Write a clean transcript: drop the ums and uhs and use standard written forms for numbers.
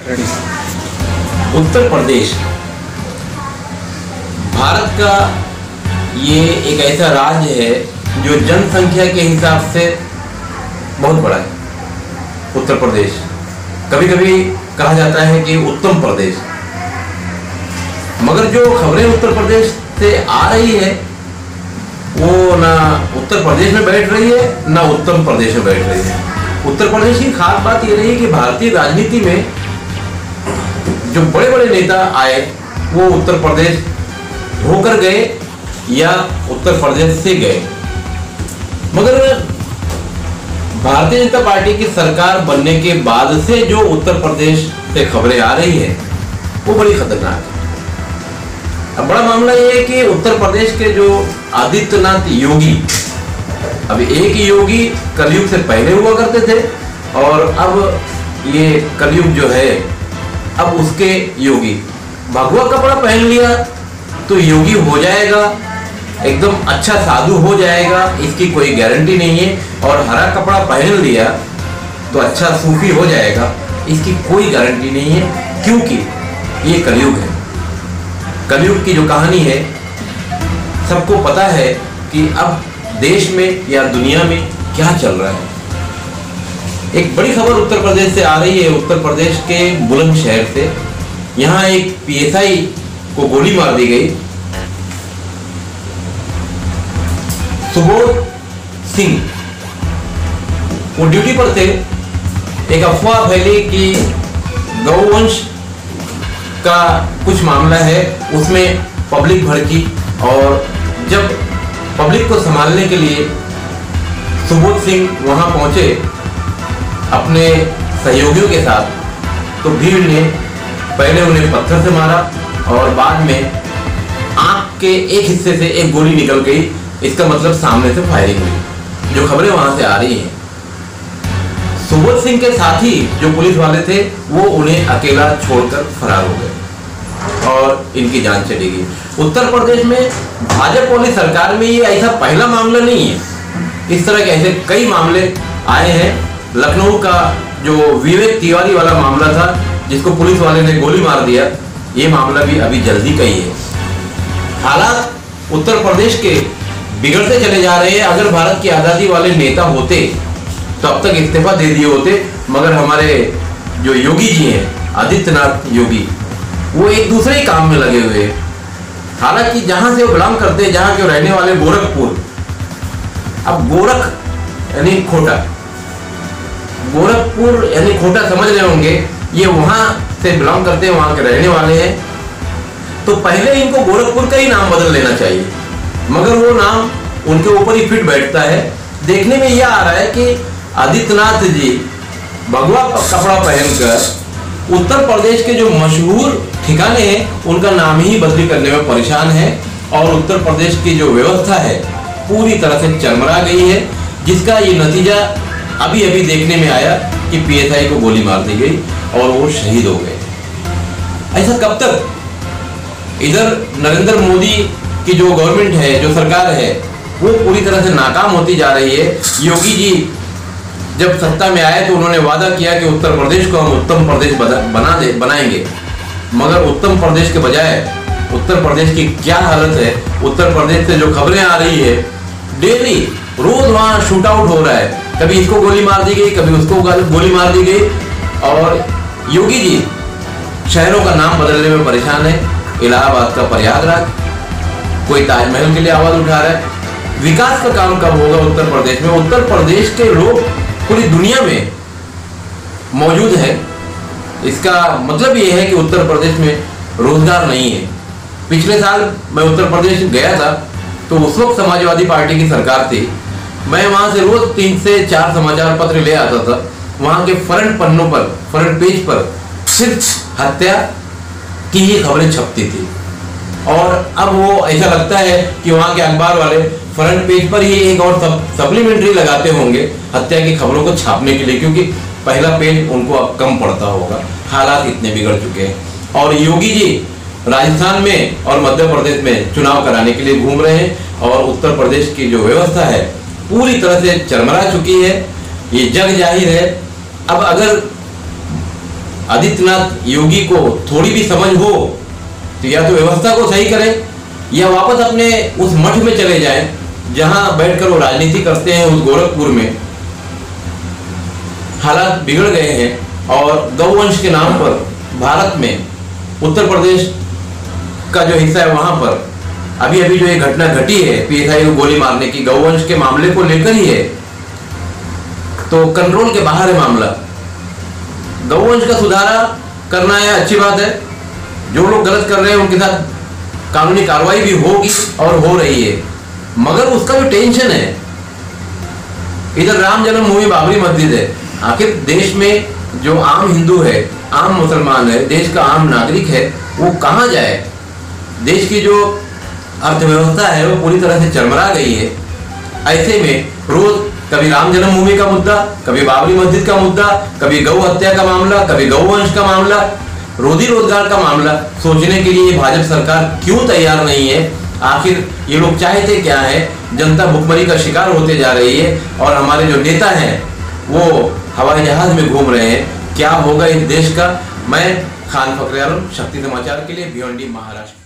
उत्तर प्रदेश भारत का ये एक ऐसा राज्य है जो जनसंख्या के हिसाब से बहुत बड़ा है। उत्तर प्रदेश कभी कभी कहा जाता है कि उत्तम प्रदेश, मगर जो खबरें उत्तर प्रदेश से आ रही है वो ना उत्तर प्रदेश में बैठ रही है ना उत्तम प्रदेश में बैठ रही है। उत्तर प्रदेश की खास बात ये रही कि भारतीय राजनीति में जो बड़े बड़े नेता आए वो उत्तर प्रदेश होकर गए या उत्तर प्रदेश से गए, मगर भारतीय जनता पार्टी की सरकार बनने के बाद से जो उत्तर प्रदेश से खबरें आ रही है वो बड़ी खतरनाक है। अब बड़ा मामला ये है कि उत्तर प्रदेश के जो आदित्यनाथ योगी, अब एक योगी कलयुग से पहले हुआ करते थे और अब ये कलयुग जो है अब उसके योगी, भगवा कपड़ा पहन लिया तो योगी हो जाएगा, एकदम अच्छा साधु हो जाएगा, इसकी कोई गारंटी नहीं है। और हरा कपड़ा पहन लिया तो अच्छा सूफी हो जाएगा, इसकी कोई गारंटी नहीं है, क्योंकि ये कलयुग है। कलयुग की जो कहानी है सबको पता है कि अब देश में या दुनिया में क्या चल रहा है। एक बड़ी खबर उत्तर प्रदेश से आ रही है, उत्तर प्रदेश के बुलंदशहर से। यहाँ एक पीएसआई को गोली मार दी गई। सुबोध सिंह वो ड्यूटी पर थे। एक अफवाह फैली कि गौवंश का कुछ मामला है, उसमें पब्लिक भड़की और जब पब्लिक को संभालने के लिए सुबोध सिंह वहां पहुंचे अपने सहयोगियों के साथ, तो भीड़ ने पहले उन्हें पत्थर से मारा और बाद में आंख के एक हिस्से से एक गोली निकल गई। इसका मतलब सामने से फायरिंग हुई, जो खबरें वहां से आ रही हैं। सुबोध सिंह के साथी जो पुलिस वाले थे वो उन्हें अकेला छोड़कर फरार हो गए और इनकी जान चली गई। उत्तर प्रदेश में भाजपा वाली सरकार में ये ऐसा पहला मामला नहीं है, इस तरह के ऐसे कई मामले आए हैं। लखनऊ का जो विवेक तिवारी वाला मामला था जिसको पुलिस वाले ने गोली मार दिया, ये मामला भी अभी जल्दी का ही है। हालात उत्तर प्रदेश के बिगड़ते चले जा रहे हैं। अगर भारत की आजादी वाले नेता होते तो अब तक इस्तीफा दे दिए होते, मगर हमारे जो योगी जी हैं आदित्यनाथ योगी, वो एक दूसरे ही काम में लगे हुए हैं। हालांकि जहां से वो बिलोंग करते हैं, जहां के रहने वाले गोरखपुर, अब गोरख यानी खोटा, गोरखपुर यानी खोटा समझ रहे होंगे, ये वहां से बिलोंग करते हैं, वहां के रहने वाले हैं। तो पहले इनको गोरखपुर का ही नाम बदल लेना चाहिए, मगर वो नाम उनके ऊपर ही फिट बैठता है। देखने में यह आ रहा है कि आदित्यनाथ जी भगवा कपड़ा पहनकर उत्तर प्रदेश के जो मशहूर ठिकाने हैं उनका नाम ही बदली करने में परेशान है और उत्तर प्रदेश की जो व्यवस्था है पूरी तरह से चरमरा गई है, जिसका ये नतीजा अभी अभी देखने में आया कि पीएसआई को गोली मार दी गई और वो शहीद हो गए। ऐसा कब तक? इधर नरेंद्र मोदी की जो गवर्नमेंट है, जो सरकार है, वो पूरी तरह से नाकाम होती जा रही है। योगी जी जब सत्ता में आए तो उन्होंने वादा किया कि उत्तर प्रदेश को हम उत्तम प्रदेश बनाएंगे, मगर उत्तम प्रदेश के बजाय उत्तर प्रदेश की क्या हालत है। उत्तर प्रदेश से जो खबरें आ रही है, डेली रोज वहां शूट आउट हो रहा है, कभी इसको गोली मार दी गई, कभी उसको गोली मार दी गई। और योगी जी शहरों का नाम बदलने में परेशान है। इलाहाबाद का प्रयागराज, कोई ताजमहल के लिए आवाज उठा रहा है। विकास का काम कब होगा उत्तर प्रदेश में? उत्तर प्रदेश के लोग पूरी दुनिया में मौजूद है, इसका मतलब ये है कि उत्तर प्रदेश में रोजगार नहीं है। पिछले साल मैं उत्तर प्रदेश गया था तो उस वक्त समाजवादी पार्टी की सरकार थी। मैं वहां से रोज 3 से 4 समाचार पत्र ले आता था। वहां के फ्रंट पन्नों पर, फ्रंट पेज पर सिर्फ हत्या की ही खबरें छपती थी। और अब वो ऐसा लगता है कि वहां के अखबार वाले फ्रंट पेज पर ही एक और सप्लीमेंट्री लगाते होंगे हत्या की खबरों को छापने के लिए, क्योंकि पहला पेज उनको अब कम पड़ता होगा। हालात इतने बिगड़ चुके हैं और योगी जी राजस्थान में और मध्य प्रदेश में चुनाव कराने के लिए घूम रहे हैं और उत्तर प्रदेश की जो व्यवस्था है पूरी तरह से चरमरा चुकी है। ये जग जाहिर है। अब अगर आदित्यनाथ योगी को थोड़ी भी समझ हो तो या तो व्यवस्था को सही करें या वापस अपने उस मठ में चले जाएं जहां बैठकर वो राजनीति करते हैं। उस गोरखपुर में हालात बिगड़ गए हैं और गौवंश के नाम पर भारत में उत्तर प्रदेश का जो हिस्सा है वहां पर अभी अभी जो ये घटना घटी है पीएसआई को गोली मारने की, गौवंश के मामले को लेकर ही है, तो कंट्रोल के बाहर है मामला। गौवंश का सुधारा करना है, अच्छी बात है। जो लोग गलत कर रहे हैं उनके साथ कानूनी कार्रवाई भी होगी और हो रही है, मगर उसका जो टेंशन है, इधर राम जन्मभूमि बाबरी मस्जिद है, आखिर देश में जो आम हिंदू है, आम मुसलमान है, देश का आम नागरिक है, वो कहां जाए? देश की जो अर्थव्यवस्था है वो पूरी तरह से चरमरा गई है। ऐसे में रोज कभी राम जन्मभूमि का मुद्दा, कभी बाबरी मस्जिद का मुद्दा, कभी गौ हत्या का मामला, कभी गौवंश का मामला, रोजी रोजगार का मामला। सोचने के लिए भाजपा सरकार क्यों तैयार नहीं है? आखिर ये लोग चाहते क्या है? जनता भुखमरी का शिकार होते जा रही है और हमारे जो नेता हैं वो हवाई जहाज में घूम रहे हैं। क्या होगा इस देश का? मैं खान फखरे आलम, शक्ति समाचार के लिए भिवंडी महाराष्ट्र।